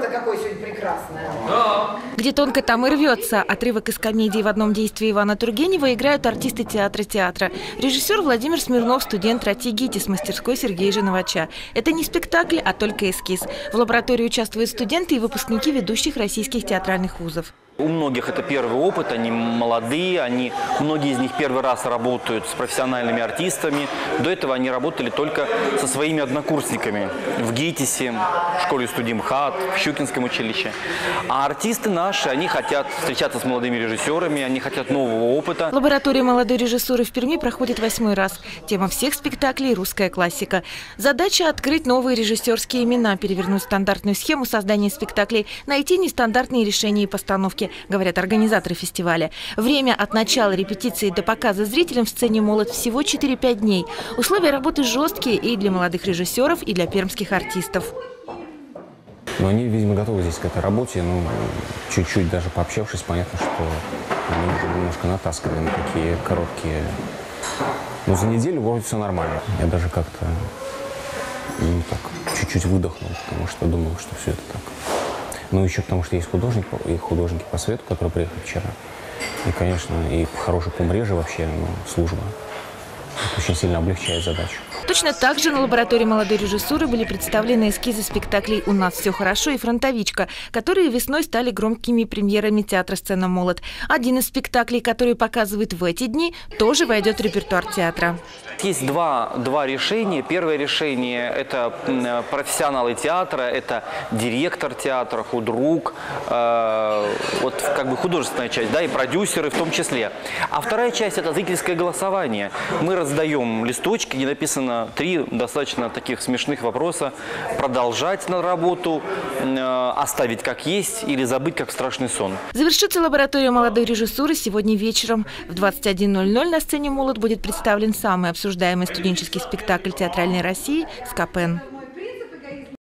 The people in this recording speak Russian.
какое сегодня прекрасное. Да. Где тонко, там и рвется. Отрывок из комедии в одном действии Ивана Тургенева играют артисты театра. Режиссер Владимир Смирнов, студент РАТИ ГИТИС мастерской Сергея Женовача. Это не спектакль, а только эскиз. В лаборатории участвуют студенты и выпускники ведущих российских театральных вузов. У многих это первый опыт, они молодые, многие из них первый раз работают с профессиональными артистами. До этого они работали только со своими однокурсниками в ГИТИСе, в школе студии МХАТ, в Щукинском училище. А артисты наши, они хотят встречаться с молодыми режиссерами, они хотят нового опыта. Лаборатория молодой режиссуры в Перми проходит 8-й раз. Тема всех спектаклей – русская классика. Задача – открыть новые режиссерские имена, перевернуть стандартную схему создания спектаклей, найти нестандартные решения и постановки, говорят организаторы фестиваля. Время от начала репетиции до показа зрителям в сцене «Молот» всего 4-5 дней. Условия работы жесткие и для молодых режиссеров, и для пермских артистов. Но они, видимо, готовы здесь к этой работе. Чуть-чуть даже пообщавшись, понятно, что они немножко натасканы на такие короткие. Но за неделю вроде все нормально. Я даже как-то так чуть-чуть выдохнул, потому что думал, что все это так. Ну, еще потому что есть художник и художники по свету, которые приехали вчера. И, конечно, и хороший помреже вообще, служба. Это очень сильно облегчает задачу. Точно так же на лаборатории молодой режиссуры были представлены эскизы спектаклей «У нас все хорошо» и «Фронтовичка», которые весной стали громкими премьерами театра «Сцена Молот». Один из спектаклей, который показывают в эти дни, тоже войдет в репертуар театра. Есть два решения. Первое решение – это профессионалы театра, это директор театра, худрук, вот как бы художественная часть, да, и продюсеры в том числе. А вторая часть – это зрительское голосование. Мы раздаем листочки, где написано 3 достаточно таких смешных вопроса: продолжать на работу, оставить как есть или забыть как страшный сон. Завершится лаборатория молодой режиссуры сегодня вечером. В 21:00 на сцене «Молот» будет представлен самый обсуждаемый студенческий спектакль театральной России «Скопен».